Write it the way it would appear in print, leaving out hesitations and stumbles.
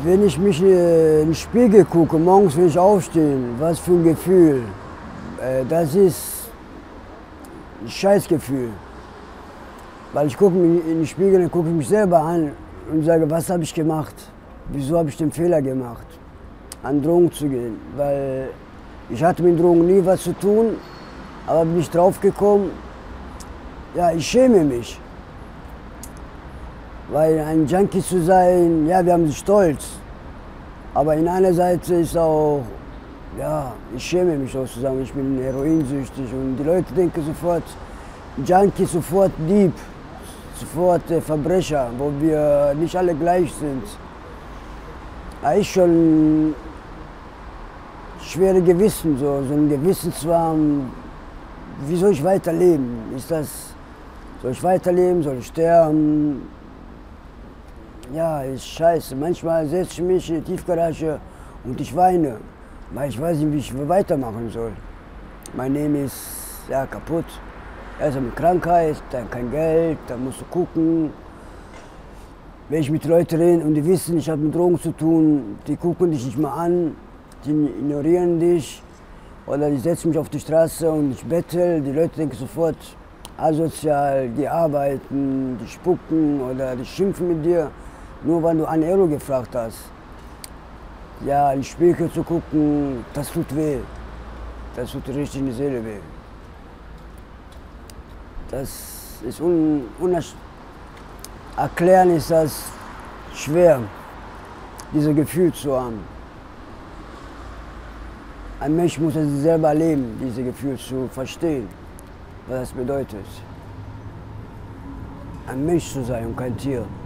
Wenn ich mich in den Spiegel gucke, morgens will ich aufstehen, was für ein Gefühl. Das ist ein Scheißgefühl. Weil ich gucke mich in den Spiegel, dann gucke ich mich selber an und sage, was habe ich gemacht? Wieso habe ich den Fehler gemacht, an Drogen zu gehen? Weil ich hatte mit Drogen nie was zu tun, aber bin ich drauf gekommen, ja, ich schäme mich. Weil ein Junkie zu sein, ja, wir haben stolz. Aber in einer Seite ist auch, ja, ich schäme mich auch zu sagen, ich bin heroinsüchtig. Und die Leute denken sofort, Junkie, sofort Dieb, sofort Verbrecher, wo wir nicht alle gleich sind. Da ist schon schwere Gewissen, so ein Gewissenswahn. Wie soll ich weiterleben? Soll ich weiterleben, soll ich sterben? Ja, ist scheiße. Manchmal setze ich mich in die Tiefgarage und ich weine, weil ich weiß nicht, wie ich weitermachen soll. Mein Leben ist ja kaputt. Erst eine Krankheit, dann kein Geld, dann musst du gucken. Wenn ich mit Leuten rede und die wissen, ich habe mit Drogen zu tun, die gucken dich nicht mal an, die ignorieren dich. Oder die setzen mich auf die Straße und ich bettel. Die Leute denken sofort asozial, die arbeiten, die spucken oder die schimpfen mit dir. Nur weil du 1 Euro gefragt hast. Ja, in den Spiegel zu gucken, das tut weh. Das tut richtig in die Seele weh. Das ist erklären ist das schwer, dieses Gefühl zu haben. Ein Mensch muss es selber erleben, dieses Gefühl zu verstehen, was das bedeutet. Ein Mensch zu sein und kein Tier.